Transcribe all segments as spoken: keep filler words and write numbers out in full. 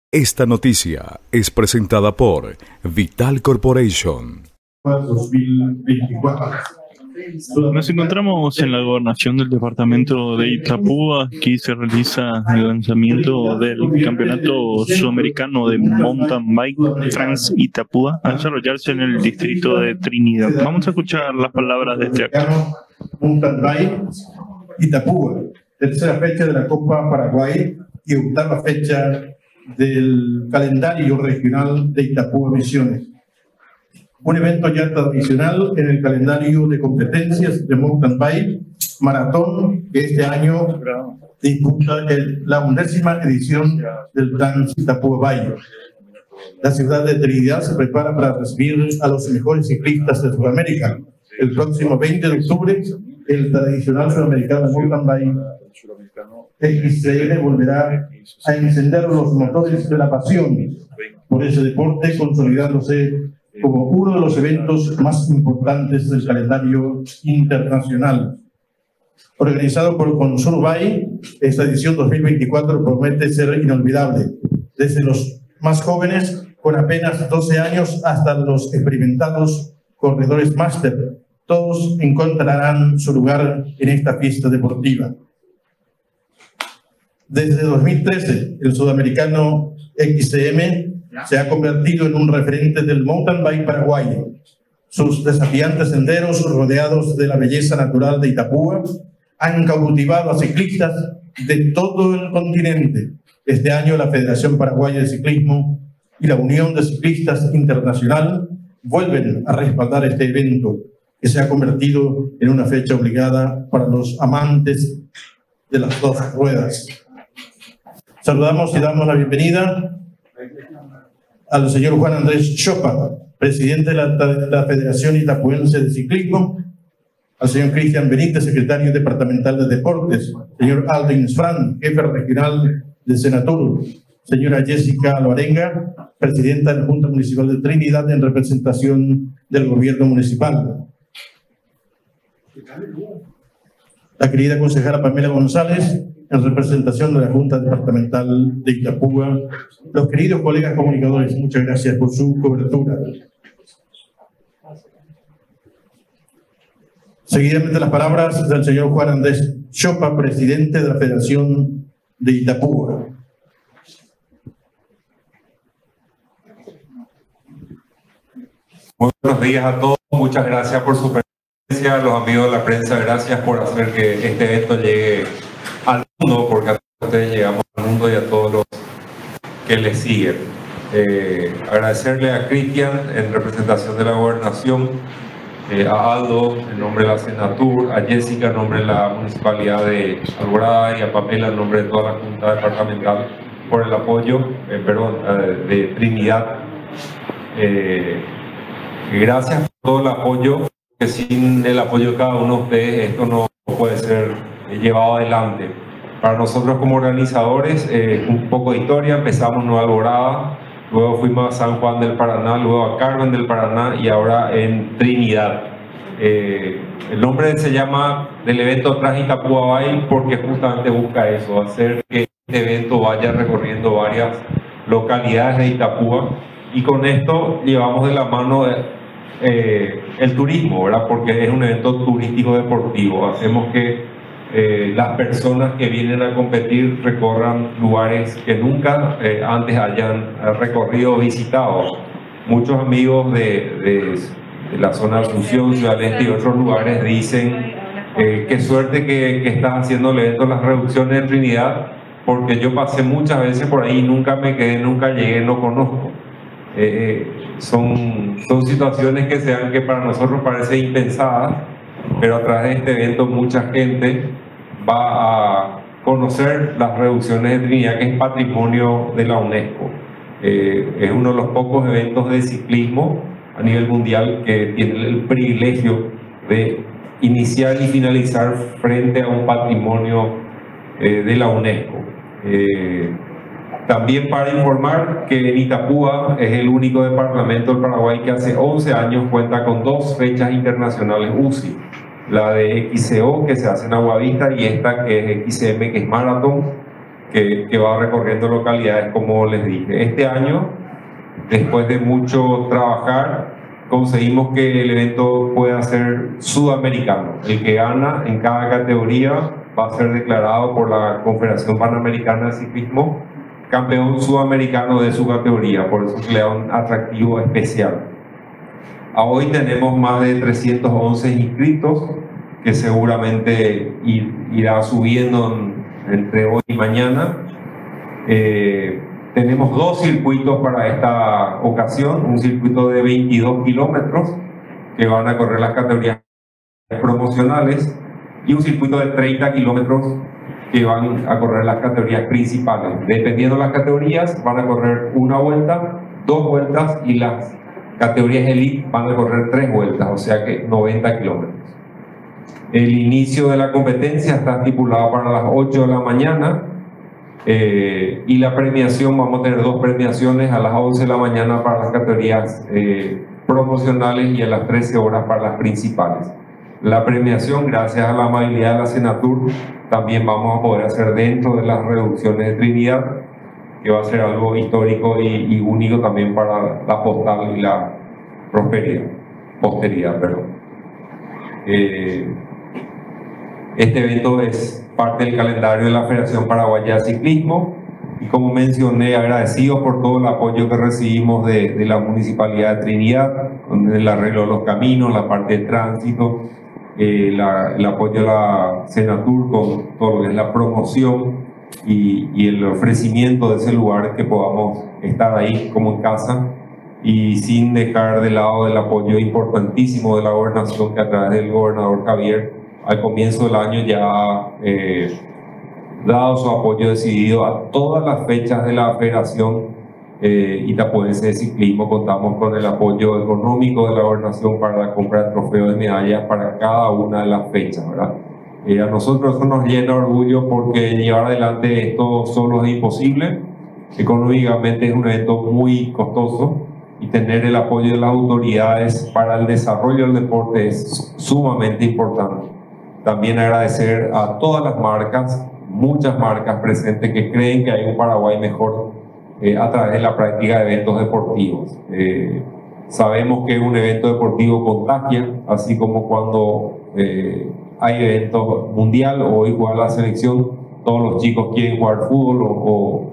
Esta noticia es presentada por Vital Corporation. dos mil veinticuatro. Nos encontramos en la gobernación del departamento de Itapúa. Aquí se realiza el lanzamiento del campeonato sudamericano de mountain bike Trans Itapúa a desarrollarse en el distrito de Trinidad. Vamos a escuchar las palabras de este acto. Mountain Bike Itapúa, tercera fecha de la Copa Paraguay y octava fecha del calendario regional de Itapúa Misiones. Un evento ya tradicional en el calendario de competencias de mountain bike maratón que este año disputa el, la undécima edición del Trans Itapúa Bike. La ciudad de Trinidad se prepara para recibir a los mejores ciclistas de Sudamérica. El próximo veinte de octubre, el tradicional sudamericano mountain bike X C L volverá a encender los motores de la pasión por ese deporte, consolidándose como uno de los eventos más importantes del calendario internacional. Organizado por Consurbay, esta edición dos mil veinticuatro promete ser inolvidable, desde los más jóvenes con apenas doce años hasta los experimentados corredores máster. Todos encontrarán su lugar en esta fiesta deportiva. Desde dos mil trece, el sudamericano X C M se ha convertido en un referente del mountain bike paraguayo. Sus desafiantes senderos, rodeados de la belleza natural de Itapúa, han cautivado a ciclistas de todo el continente. Este año, la Federación Paraguaya de Ciclismo y la Unión de Ciclistas Internacional vuelven a respaldar este evento, que se ha convertido en una fecha obligada para los amantes de las dos ruedas. Saludamos y damos la bienvenida al señor Juan Andrés Chopa, presidente de la, de la Federación Itapuense de Ciclismo, al señor Cristian Benítez, secretario departamental de Deportes, señor Aldin Sfran, jefe regional de Senatur, señora Jessica Loarenga, presidenta de la Junta Municipal de Trinidad en representación del gobierno municipal, la querida concejala Pamela González, en representación de la Junta Departamental de Itapúa, los queridos colegas comunicadores, muchas gracias por su cobertura. Seguidamente las palabras del señor Juan Andrés Chopa, presidente de la Federación de Itapúa. Muy buenos días a todos, muchas gracias por su presencia, a los amigos de la prensa, gracias por hacer que este evento llegue al mundo, porque a ustedes llegamos al mundo y a todos los que les siguen. Eh, agradecerle a Cristian en representación de la gobernación, eh, a Aldo en nombre de la Senatur, a Jessica en nombre de la Municipalidad de Alborada y a Pamela en nombre de toda la Junta Departamental por el apoyo, eh, perdón, eh, de Trinidad. Eh, gracias por todo el apoyo, que sin el apoyo de cada uno de ustedes esto no puede ser llevado adelante. Para nosotros como organizadores, eh, un poco de historia: empezamos en Nueva Alborada, luego fuimos a San Juan del Paraná, luego a Carmen del Paraná y ahora en Trinidad. Eh, el nombre se llama del evento Trans Itapúa Bike porque justamente busca eso, hacer que este evento vaya recorriendo varias localidades de Itapúa, y con esto llevamos de la mano de, eh, el turismo, ¿verdad? Porque es un evento turístico deportivo. Hacemos que Eh, las personas que vienen a competir recorran lugares que nunca eh, antes hayan recorrido o visitado. Muchos amigos de, de, de la zona de Asunción, Ciudad del Este y otros lugares dicen eh, qué suerte que, que estás haciendo el evento Las Reducciones en Trinidad, porque yo pasé muchas veces por ahí, nunca me quedé, nunca llegué, no conozco. Eh, son, son situaciones que se dan que para nosotros parecen impensadas, pero a través de este evento mucha gente va a conocer las reducciones de Trinidad, que es patrimonio de la UNESCO. Eh, es uno de los pocos eventos de ciclismo a nivel mundial que tiene el privilegio de iniciar y finalizar frente a un patrimonio eh, de la UNESCO. Eh, también para informar que en Itapúa es el único departamento del Paraguay que hace once años cuenta con dos fechas internacionales U C I. La de X C O, que se hace en Aguavista, y esta que es X C M, que es maratón. que, que va recorriendo localidades, como les dije. Este año, después de mucho trabajar, conseguimos que el evento pueda ser sudamericano. El que gana en cada categoría va a ser declarado por la Confederación Panamericana de Ciclismo campeón sudamericano de su categoría, por eso se le da un atractivo especial. A hoy tenemos más de trescientos once inscritos, que seguramente ir, irá subiendo en, entre hoy y mañana. Eh, tenemos dos circuitos para esta ocasión, un circuito de veintidós kilómetros que van a correr las categorías promocionales y un circuito de treinta kilómetros que van a correr las categorías principales. Dependiendo de las categorías, van a correr una vuelta, dos vueltas, y las categorías elite van a correr tres vueltas, o sea que noventa kilómetros. El inicio de la competencia está estipulado para las ocho de la mañana eh, y la premiación, vamos a tener dos premiaciones a las once de la mañana para las categorías eh, promocionales y a las trece horas para las principales. La premiación, gracias a la amabilidad de la Senatur, también vamos a poder hacer dentro de las reducciones de Trinidad, que va a ser algo histórico y, y único también para la postal y la prosperidad, posteridad. Perdón. Eh, este evento es parte del calendario de la Federación Paraguaya de Ciclismo y, como mencioné, agradecidos por todo el apoyo que recibimos de, de la Municipalidad de Trinidad, con el arreglo de los caminos, la parte de tránsito, Eh, la, el apoyo a la Senatur con todo lo que es la promoción y, y el ofrecimiento de ese lugar, que podamos estar ahí como en casa, y sin dejar de lado el apoyo importantísimo de la gobernación, que a través del gobernador Javier al comienzo del año ya ha eh, dado su apoyo decidido a todas las fechas de la Federación Eh, Itapuense de Ciclismo. Contamos con el apoyo económico de la gobernación para la compra de trofeos de medallas para cada una de las fechas, ¿verdad? Eh, a nosotros eso nos llena de orgullo, porque llevar adelante esto solo es imposible. Económicamente es un evento muy costoso y tener el apoyo de las autoridades para el desarrollo del deporte es sumamente importante. También agradecer a todas las marcas, muchas marcas presentes, que creen que hay un Paraguay mejor Eh, a través de la práctica de eventos deportivos. Eh, sabemos que un evento deportivo contagia, así como cuando eh, hay eventos mundial o igual la selección, todos los chicos quieren jugar fútbol o, o,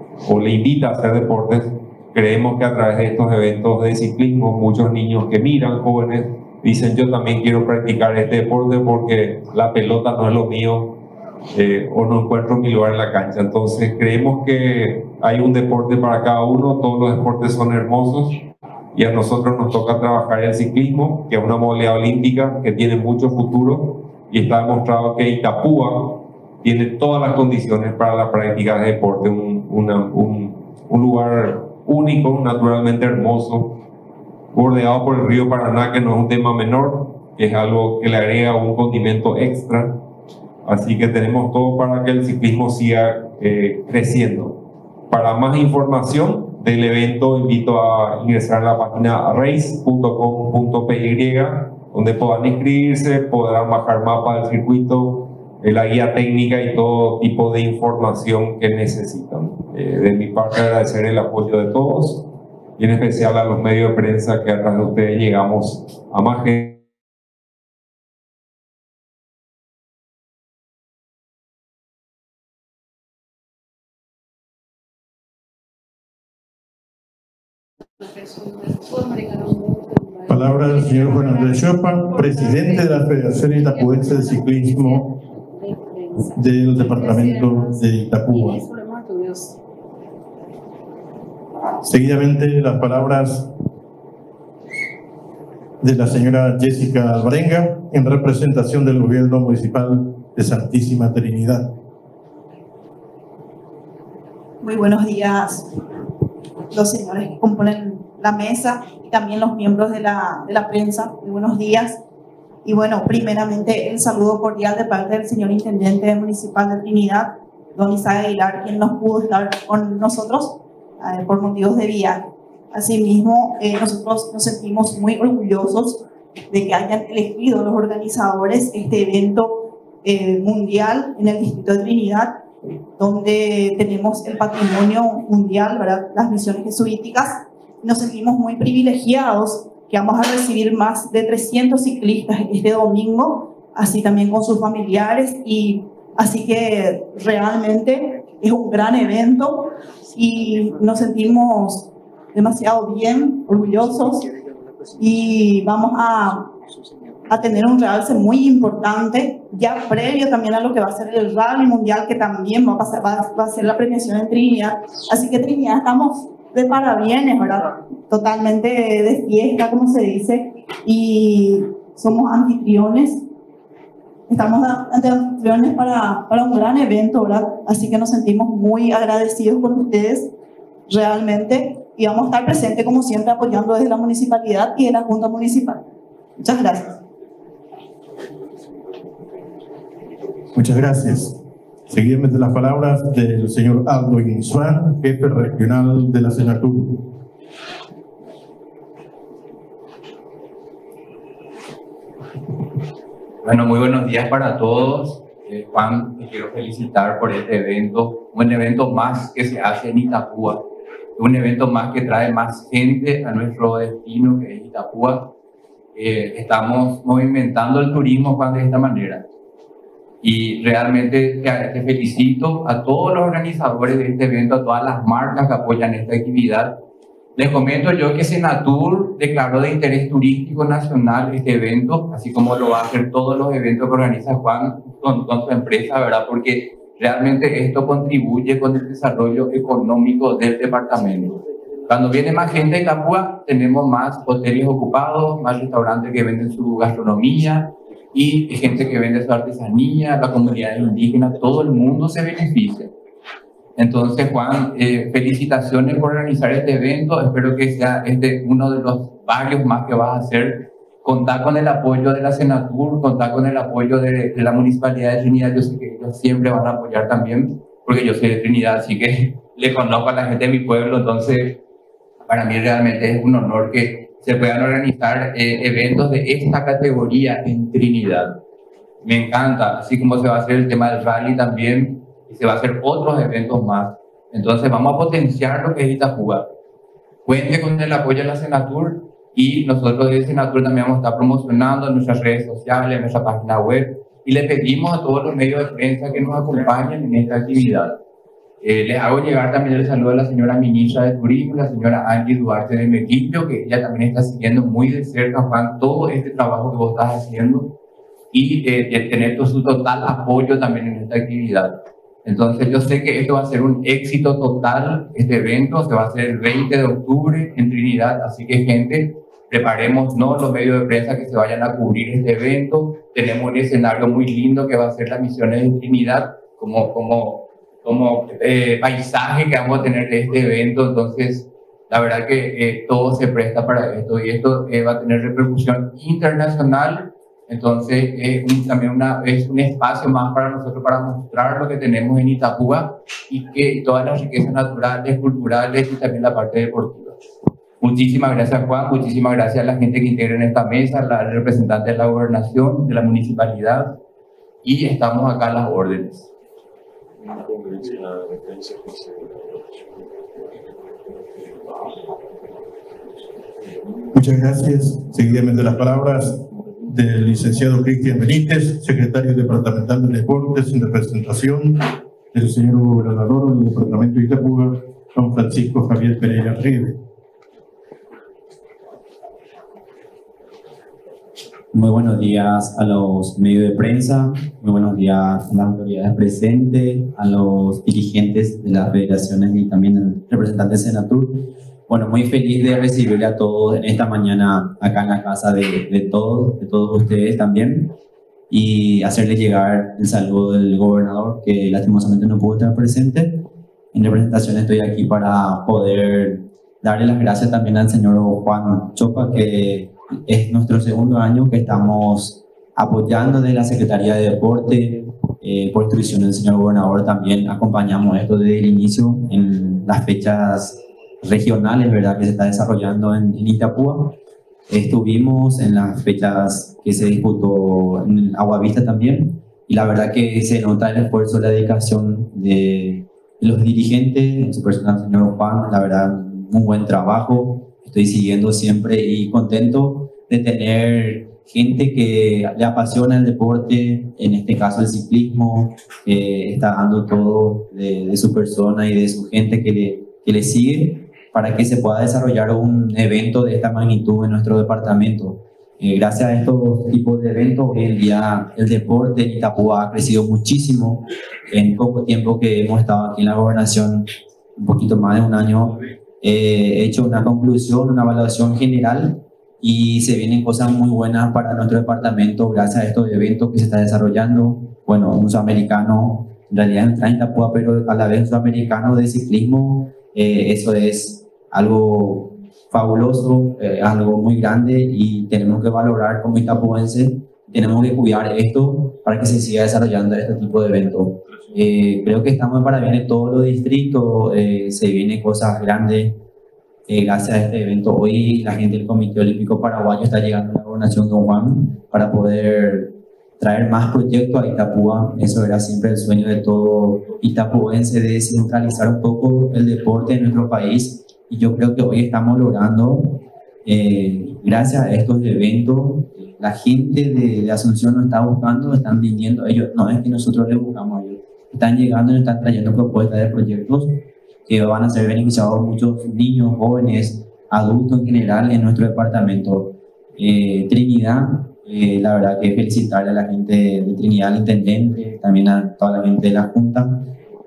o le invita a hacer deportes. Creemos que a través de estos eventos de ciclismo, muchos niños que miran, jóvenes, dicen: yo también quiero practicar este deporte porque la pelota no es lo mío, Eh, o no encuentro mi lugar en la cancha. Entonces creemos que hay un deporte para cada uno, todos los deportes son hermosos, y a nosotros nos toca trabajar el ciclismo, que es una modalidad olímpica que tiene mucho futuro, y está demostrado que Itapúa tiene todas las condiciones para la práctica de deporte, un, una, un, un lugar único, naturalmente hermoso, bordeado por el río Paraná, que no es un tema menor, que es algo que le agrega un condimento extra. Así que tenemos todo para que el ciclismo siga eh, creciendo. Para más información del evento, invito a ingresar a la página race punto com punto p y, donde puedan inscribirse, podrán bajar mapa del circuito, eh, la guía técnica y todo tipo de información que necesitan. Eh, de mi parte, agradecer el apoyo de todos, y en especial a los medios de prensa, que a través de ustedes llegamos a más gente. Palabra del señor Juan Andrés Chopa, presidente de la Federación Itapuense de Ciclismo del departamento de Itapúa. Seguidamente, las palabras de la señora Jessica Alvarenga, en representación del Gobierno Municipal de Santísima Trinidad. Muy buenos días, los señores que componen la mesa y también los miembros de la, de la prensa. Muy buenos días. Y bueno, primeramente el saludo cordial de parte del señor Intendente Municipal de Trinidad, don Isaac Aguilar, quien no pudo estar con nosotros eh, por motivos de viaje. Asimismo, eh, nosotros nos sentimos muy orgullosos de que hayan elegido los organizadores este evento eh, mundial en el distrito de Trinidad, donde tenemos el patrimonio mundial, ¿verdad? Las misiones jesuíticas. Nos sentimos muy privilegiados que vamos a recibir más de trescientos ciclistas este domingo, así también con sus familiares, y así que realmente es un gran evento y nos sentimos demasiado bien, orgullosos, y vamos a, a tener un realce muy importante, ya previo también a lo que va a ser el Rally Mundial, que también va a, pasar, va, va a ser la premiación en Trinidad. Así que Trinidad estamos de parabienes, ¿verdad? Totalmente de fiesta, como se dice, y somos anfitriones. Estamos ante anfitriones para, para un gran evento, ¿verdad? Así que nos sentimos muy agradecidos con ustedes, realmente, y vamos a estar presentes, como siempre, apoyando desde la municipalidad y de la Junta Municipal. Muchas gracias. Muchas gracias. Seguidamente las palabras del señor Aldo Guinzuán, jefe regional de la Senatur. Bueno, muy buenos días para todos. Eh, Juan, te quiero felicitar por este evento, un evento más que se hace en Itapúa, un evento más que trae más gente a nuestro destino, que es Itapúa. Eh, estamos movimentando el turismo, Juan, de esta manera. Y realmente te, te felicito a todos los organizadores de este evento, a todas las marcas que apoyan esta actividad. Les comento yo que Senatur declaró de interés turístico nacional este evento, así como lo va a hacer todos los eventos que organiza Juan con, con su empresa, ¿verdad? Porque realmente esto contribuye con el desarrollo económico del departamento. Cuando viene más gente de Itapúa, tenemos más hoteles ocupados, más restaurantes que venden su gastronomía y gente que vende su artesanía, la comunidad indígena, todo el mundo se beneficia. Entonces, Juan, eh, felicitaciones por organizar este evento. Espero que sea este uno de los varios más que vas a hacer. Contar con el apoyo de la Senatur, contar con el apoyo de, de la Municipalidad de Trinidad. Yo sé que ellos siempre van a apoyar también, porque yo soy de Trinidad, así que le conozco a la gente de mi pueblo. Entonces, para mí realmente es un honor que se puedan organizar eh, eventos de esta categoría en Trinidad. Me encanta, así como se va a hacer el tema del rally también, y se va a hacer otros eventos más. Entonces vamos a potenciar lo que es Itapúa. Cuente con el apoyo de la Senatur, y nosotros de Senatur también vamos a estar promocionando en nuestras redes sociales, en nuestra página web, y le pedimos a todos los medios de prensa que nos acompañen en esta actividad. Eh, les hago llegar también el saludo a la señora ministra de Turismo, la señora Angie Duarte de Mequillo, que ella también está siguiendo muy de cerca, Juan, todo este trabajo que vos estás haciendo, y eh, tener su total apoyo también en esta actividad. Entonces yo sé que esto va a ser un éxito total, este evento se va a hacer el veinte de octubre en Trinidad, así que gente, preparemos ¿no? los medios de prensa que se vayan a cubrir este evento. Tenemos un escenario muy lindo que va a ser las misiones de Trinidad como, como, como eh, paisaje que vamos a tener de este evento. Entonces la verdad que eh, todo se presta para esto, y esto eh, va a tener repercusión internacional. Entonces es un, también una, es un espacio más para nosotros para mostrar lo que tenemos en Itapúa, y que todas las riquezas naturales, culturales y también la parte deportiva. Muchísimas gracias, Juan, muchísimas gracias a la gente que integra en esta mesa, la representante de la gobernación, de la municipalidad, y estamos acá a las órdenes. Muchas gracias. Seguidamente las palabras del licenciado Cristian Benítez, secretario departamental de Deportes, en representación del señor gobernador del departamento de Itapúa, don Francisco Javier Pereira Ribe. Muy buenos días a los medios de prensa, muy buenos días a las autoridades presentes, a los dirigentes de las federaciones y también al representante de Senatur. Bueno, muy feliz de recibirle a todos en esta mañana acá en la casa de, de todos, de todos ustedes también, y hacerle llegar el saludo del gobernador, que lastimosamente no pudo estar presente. En representación estoy aquí para poder darle las gracias también al señor Juan Chopa, que es nuestro segundo año que estamos apoyando de la Secretaría de Deporte. Eh, por instrucción del señor gobernador también acompañamos esto desde el inicio en las fechas regionales, ¿verdad?, que se está desarrollando en, en Itapúa. Estuvimos en las fechas que se disputó en Agua Vista también, y la verdad que se nota el esfuerzo, la dedicación de, de los dirigentes, en su persona el señor Juan, la verdad, un buen trabajo, estoy siguiendo siempre y contento de tener gente que le apasiona el deporte, en este caso el ciclismo, que está dando todo de, de su persona y de su gente que le, que le sigue para que se pueda desarrollar un evento de esta magnitud en nuestro departamento. Eh, gracias a estos tipos de eventos, hoy en día el deporte en Itapúa ha crecido muchísimo. En poco tiempo que hemos estado aquí en la gobernación, un poquito más de un año, eh, he hecho una conclusión, una evaluación general y se vienen cosas muy buenas para nuestro departamento gracias a estos eventos que se está desarrollando. Bueno, un sudamericano, en realidad entra en Itapúa, pero a la vez un sudamericano de ciclismo, eh, eso es algo fabuloso, eh, algo muy grande y tenemos que valorar como itapuense, tenemos que cuidar esto para que se siga desarrollando este tipo de eventos. Eh, creo que estamos para bien en todos los distritos, eh, se vienen cosas grandes eh, gracias a este evento. Hoy la gente del Comité Olímpico Paraguayo está llegando a la gobernación Don Juan para poder traer más proyectos a Itapúa. Eso era siempre el sueño de todo itapuense, de descentralizar un poco el deporte en nuestro país. Y yo creo que hoy estamos logrando, eh, gracias a estos eventos, la gente de, de Asunción nos está buscando, están viniendo, ellos, no es que nosotros les buscamos a ellos, están llegando y nos están trayendo propuestas de proyectos que van a ser beneficiados muchos niños, jóvenes, adultos en general en nuestro departamento. Eh, Trinidad, eh, la verdad que felicitarle a la gente de Trinidad, al intendente, también a toda la gente de la Junta.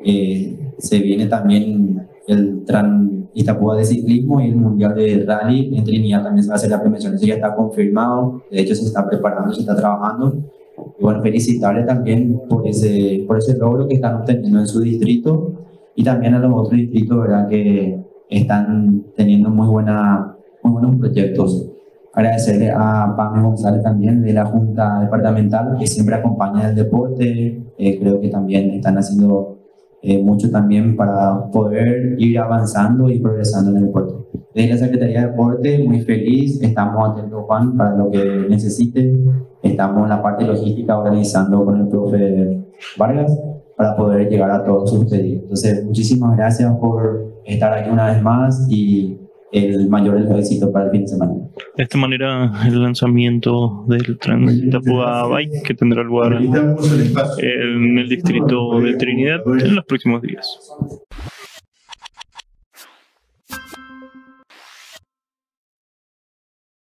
Eh, se viene también el Tran Itapúa de ciclismo y el Mundial de Rally en Trinidad también se va a hacer la premiación, eso ya está confirmado, de hecho se está preparando, se está trabajando. Y bueno, felicitarle también por ese, por ese logro que están obteniendo en su distrito y también a los otros distritos, ¿verdad?, que están teniendo muy, buena, muy buenos proyectos. Agradecerle a Pame González también de la Junta Departamental que siempre acompaña el deporte, eh, creo que también están haciendo Eh, mucho también para poder ir avanzando y progresando en el deporte. Desde la Secretaría de Deporte, muy feliz, estamos atentos, Juan, para lo que necesite. Estamos en la parte logística organizando con el profe Vargas para poder llegar a todos sus pedidos. Entonces, muchísimas gracias por estar aquí una vez más y el mayor éxito para el fin de semana. De esta manera, el lanzamiento del Trans Itapúa Bike, que tendrá lugar en el distrito de Trinidad en los próximos días.